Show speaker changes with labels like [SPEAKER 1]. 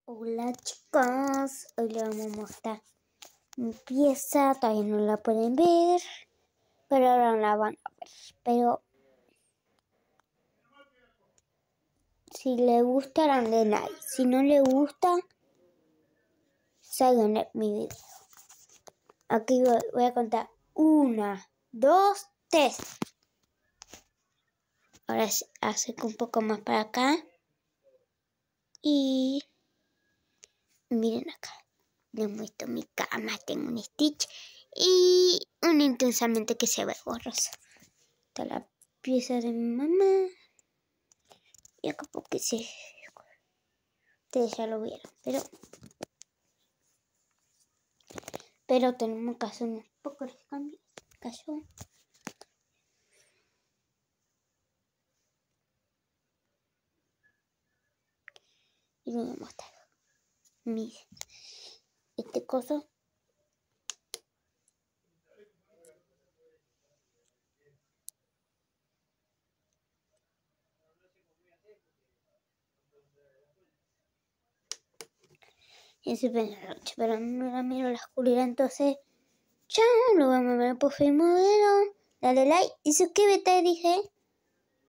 [SPEAKER 1] Hola chicos, hoy les vamos a mostrar mi pieza, todavía no la pueden ver, pero ahora la van a ver. Pero si les gusta, denle like. Si no les gusta, salgan en mi video. Aquí voy a contar 1, 2, 3. Ahora acerco un poco más para acá. Y miren acá. Les muestro mi cama, tengo un Stitch y un intensamente que se ve borroso. Está la pieza de mi mamá y acá porque sí, ustedes ya lo vieron, pero tenemos que hacer unos pocos cambios. Cayó. Y les voy a mostrar. Miren, este coso. Y se ve la noche, pero no la miro la oscuridad, entonces chao, lo vamos a ver por fin modelo. Dale like y suscríbete, dije.